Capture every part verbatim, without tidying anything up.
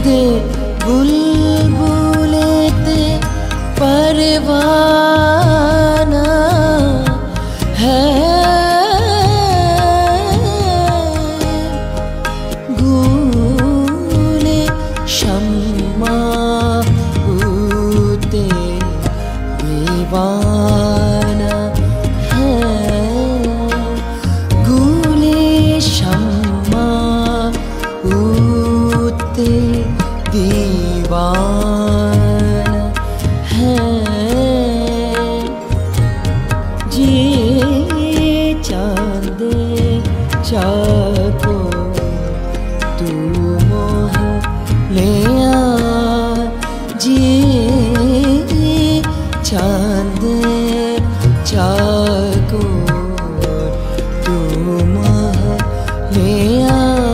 दे बुलबुले ते परवाना है गूले शम्मा उते दीवाना है गूले शम्मा उते दीवाना है जी चांदे चाको तू मोह ले आ जी चांदे चाको तू मोह ले आ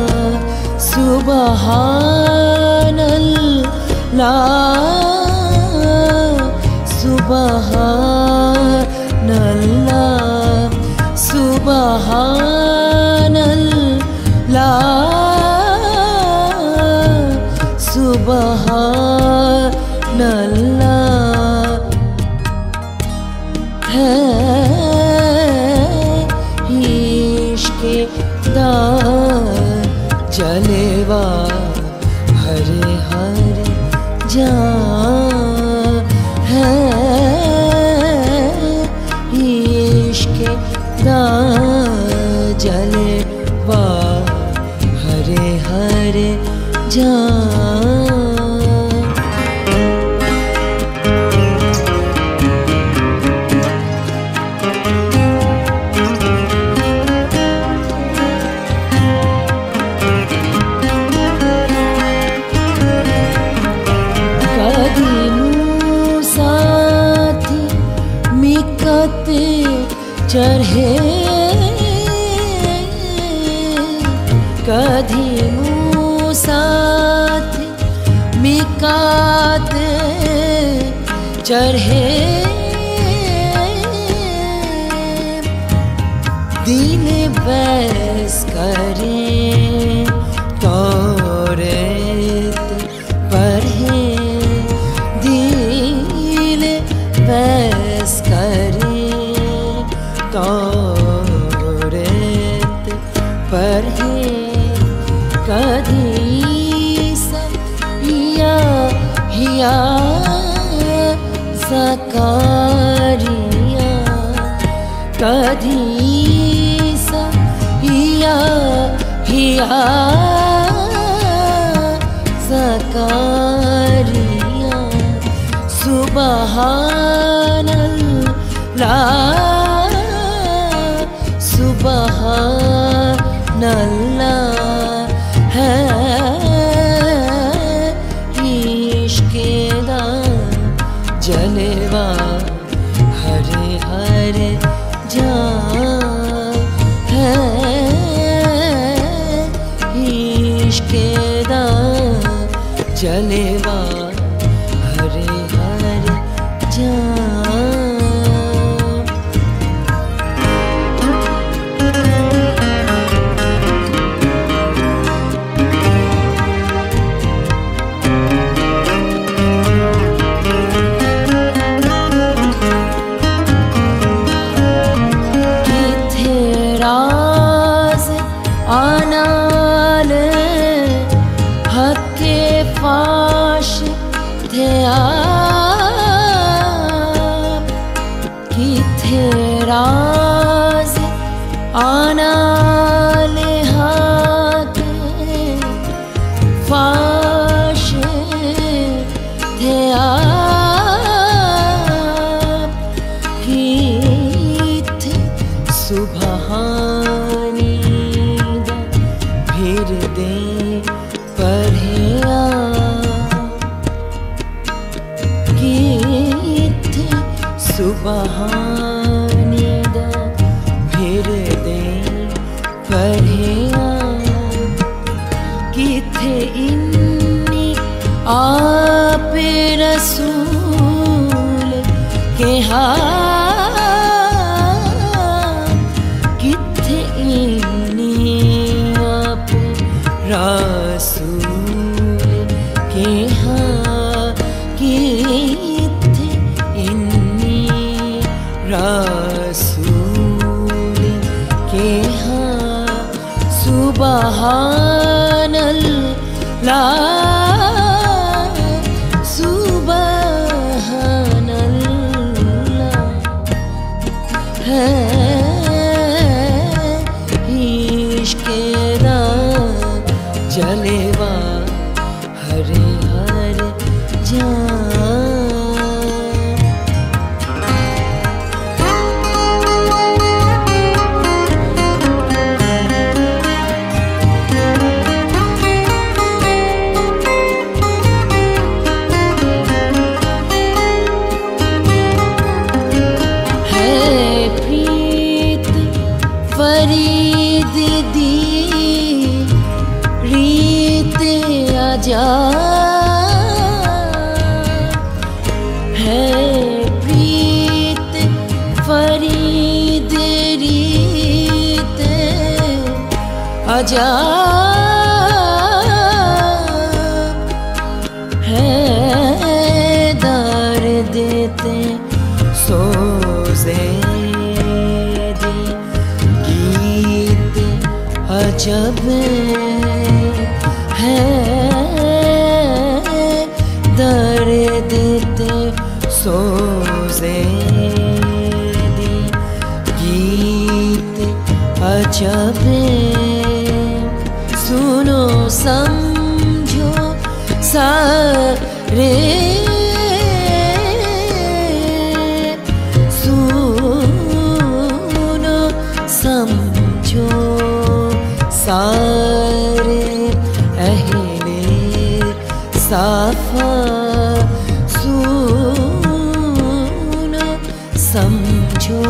सुबहानल्लाह सुबहानल्लाह सुबहानल्लाह सुबहानल्लाह है इश्क़े दार जलवा हरे हरे जान है इश्क़े दार जलवा हरे हरे जान चढ़े कधी मूसाथ मिकात चढ़े दिन बैस करें तौरेत पढ़े दिल बैस करें तौरेत पढ़े कधी हिया हिया ज़कारिया कधी हिया हिया ज़कारिया सुबहानल्लाह सुबहानल्लाह है इश्क़े दार जलवा हरे हरे जान है इश्क़े दार जलवा हरे हरे जान फाश थे आप किथे राज आना ले हाके फाश थे आप किथे सुबहानी फिर दे पढ़े सुबहानी दा फिर दे पढ़े किथे इन्नी आप रसूल के हाथ किथे इन्नी आप रसूल के हाँ किथे इन्नी रसूल के हाँ सुबहानल्लाह सुबहानल्लाह है इश्क़े दा जलेवा हरे हर जान। फरीद दी रीत आजा है प्रीत फरीद रीत आजा है दर देते सोज़े जब है दर्द ते सोज़े दी गीत अजब सुनो समझो सारे सुनो समझो सारे अहले साफा सुनो समझो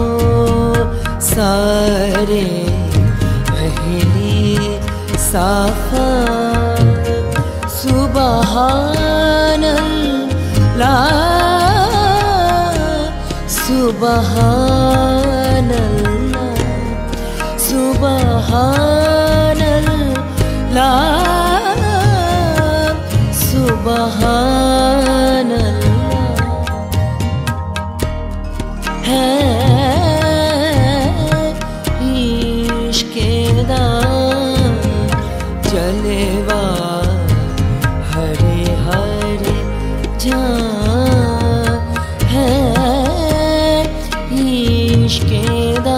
सारे अहले साफा सुबहानल्लाह सुबहानल्लाह सुबहानल्लाह सुबहानल्लाह है इश्क़े दा जलवा हरे हरे जान है इश्क़े दा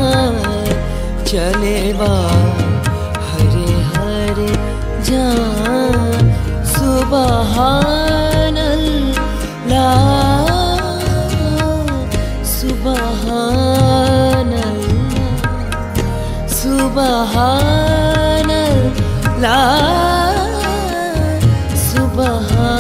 जलवा हरे हरे जान सुबहानल्लाह सुबहानल्लाह सुबहानल्लाह सुबहान